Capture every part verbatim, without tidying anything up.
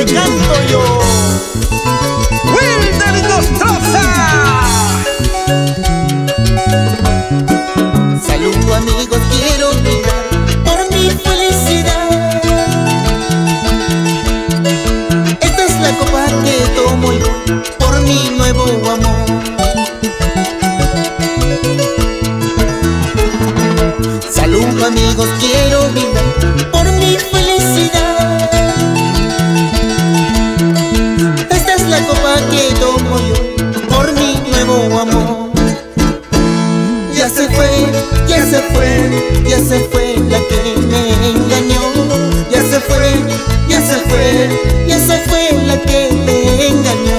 canto yo. Wilder Nostroza. Salud amigos, quiero brindar por mi felicidad. Esta es la copa que tomo yo por mi nuevo amor. Salud amigos, quiero brindar por mi felicidad. Esta es la copa que tomo yo por mi nuevo amor. Ya se fue, ya se fue, ya se fue la que me engañó. Ya se fue, ya se fue, ya se fue la que me engañó.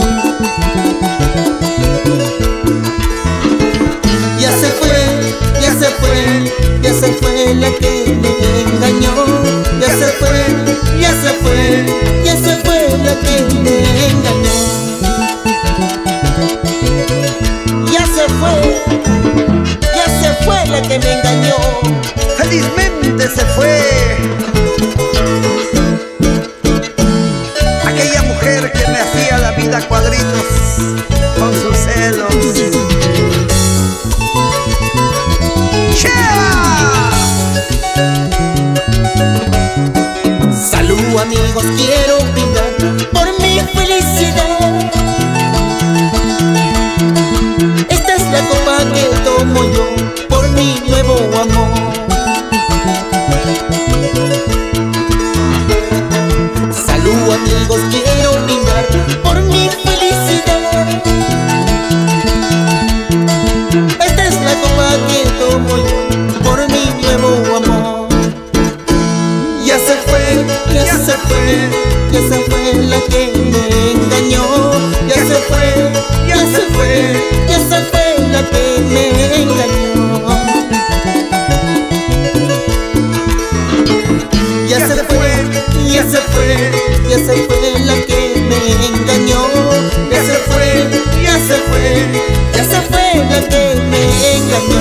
Ya se fue, ya se fue, ya se fue la que me engañó. Ya se fue, ya se fue, ya se fue la que me engañó. Ya se fue, ya se fue la que me engañó. Felizmente se fue aquella mujer que me hacía la vida cuadritos con sus celos. ¡Chea! Salud amigos, quiero brindar por mi felicidad. Esta es la copa que tomo yo por mi nuevo amor. Salud amigos, quiero brindar por mi felicidad. Esta es la copa que tomo yo por mi nuevo amor. Ya se fue, ya se fue, ya se fue la que me engañó. Ya se fue, ya se fue, ya se fue la que me engañó. Ya se fue, ya se fue, ya se fue la que me engañó. Ya se fue, ya se fue, ya se fue la que me engañó.